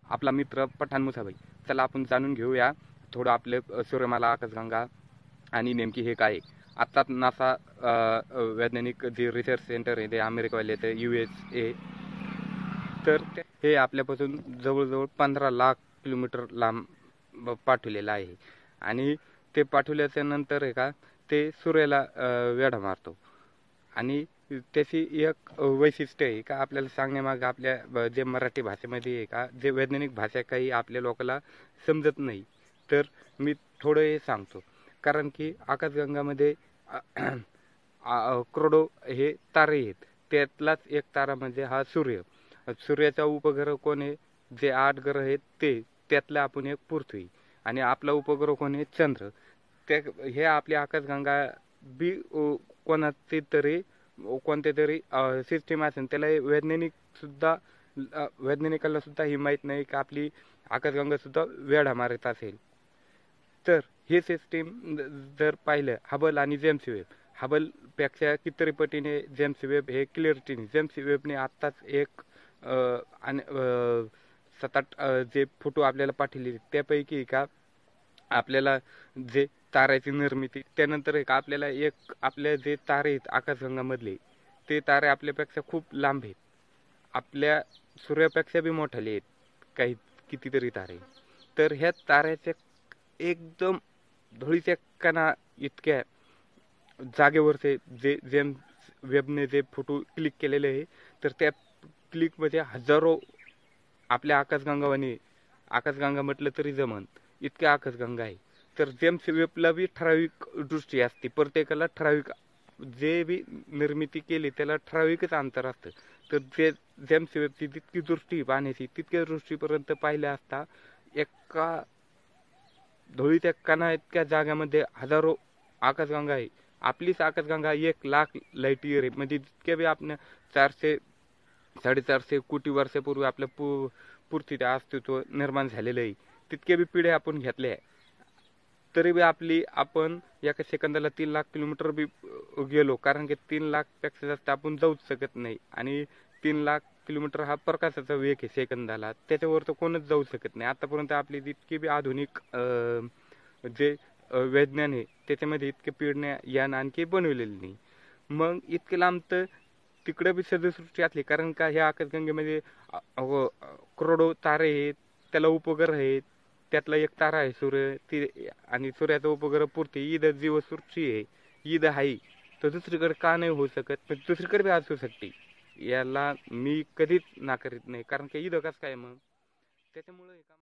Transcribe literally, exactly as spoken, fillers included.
आपला मित्र पठाण मुसाबाई. चला आपण जाणून घेऊया थोडं आपले अ, सूर्यमाला, आकाशगंगा आणि नेमकी हे काय आहे. आत्ताच नासा अ, वैज्ञानिक जे रिसर्च सेंटर आहे ते अमेरिकावाले ते यू एस ए, तर ते- हे आपल्यापासून जवळजवळ पंधरा लाख किलोमीटर लांब ब- पाठवलेलं आहे. आणि ते पाठवल्याच्या नंतर आहे का ते सूर्याला अ, वेढा मारतो. आणि त्याची एक वैशिष्ट्य आहे का आपल्याला सांगण्यामागे आपल्या ब- जे मराठी भाषेमध्ये आहे का जे वैज्ञानिक भाषा काही आपल्या लोकांना समजत नाही, तर मी थोडं हे सांगतो. कारण की आकाशगंगामध्ये आ- करोडो हे तारे आहेत. त्यातलाच एक तारा म्हणजे हा सूर्य. सूर्याचा उपग्रह कोण आहे, जे आठ ग्रह आहेत ते, त्यातला आपण एक पृथ्वी. आणि आपला उपग्रह कोण आहे, चंद्र. त्या हे आपली आकाशगंगा बी अ, कोणाची तरी कोणत्या तरी सिस्टीम असेल त्याला हे वैज्ञानिक सुद्धा अ, वैज्ञानिकाला सुद्धा ही माहीत नाही की आपली आकाशगंगा सुद्धा वेढा मारत असेल. तर हे सिस्टीम जर पाहिलं हबल आणि जेम्स वेब, हबल पेक्षा कितीतरी पटीने जेम्स वेब हे क्लिअरिटीने, जेम्स वेबने आत्ताच एक अ, आणि अ, सात आठ अ, जे फोटो आपल्याला पाठवले त्यापैकी का आपल्याला जे ताऱ्याची निर्मिती, त्यानंतर एक आपल्याला एक आपल्या जे तारे आहेत आकाशगंगामधले ते तारे आपल्यापेक्षा खूप लांब आहेत. आपल्या सूर्यापेक्षा बी मोठाले आहेत काही कितीतरी तारे. तर ह्या ताऱ्याच्या एकदम धुळीच्या कणा इतक्या जागेवरचे जे जेम्स वेबने जे फोटो क्लिक केलेले आहे, तर त्या क्लिकमध्ये हजारो आपल्या आकाशगंगावानी, आकाशगंगा म्हटलं तरी जमन इतक्या आकाशगंगा आहे. तर जेम्स वेबला बी ठराविक दृष्टी असते, प्रत्येकाला ठराविक जे बी निर्मिती केली त्याला ठराविकच अंतर असतं. तर जे जेम्स वेबची जितकी दृष्टी पाहण्याची तितक्या दृष्टीपर्यंत पाहिल्या असता एका धुळीच्या कणा इतक्या जाग्यामध्ये हजारो आकाशगंगा आहे. आपलीच आकाशगंगा एक लाख लाईट इयर आहे, म्हणजे जितक्या बी आपण चारशे साडेचारशे कोटी वर्षापूर्वी आपल्या पू पृथ्वीचे अस्तित्व निर्माण झालेलं आहे, तितके बी पिढ्या आपण घेतल्या आहे. तरी बी आपली आपण एका सेकंदाला तीन लाख किलोमीटर बी अ, गेलो, कारण की तीन लाख पेक्षा जास्त आपण जाऊच शकत नाही. आणि तीन लाख किलोमीटर हा प्रकाशाचा वेग आहे सेकंदाला, त्याच्यावर तर कोणच जाऊ शकत नाही. आतापर्यंत आपली जितकी बी आधुनिक अ, जे अ, विज्ञान आहे त्याच्यामध्ये इतके पिढण्या यान आणखी बनवलेली नाही. मग इतके लांब तर तिकडे बी सजीवसृष्टी असली, कारण का ह्या आकाशगंगेमध्ये अ, अ, करोडो तारे आहेत, त्याला उपग्रह आहेत. त्यातला एक तारा आहे सूर्य, ती आणि सूर्याचा उपग्रह पुरते ईद जीवसृष्टी आहे, ईद आहे. तर दुसरीकडे का नाही होऊ शकत, पण दुसरीकडे बी असू शकते. याला मी कधीच नाकारीत नाही, कारण की ईद कसं काय मग त्याच्यामुळे